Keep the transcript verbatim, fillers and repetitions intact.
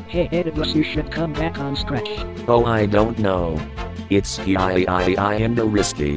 Hey eddybross, you should come back on stretch. Oh, I don't know. It's I I I and risky.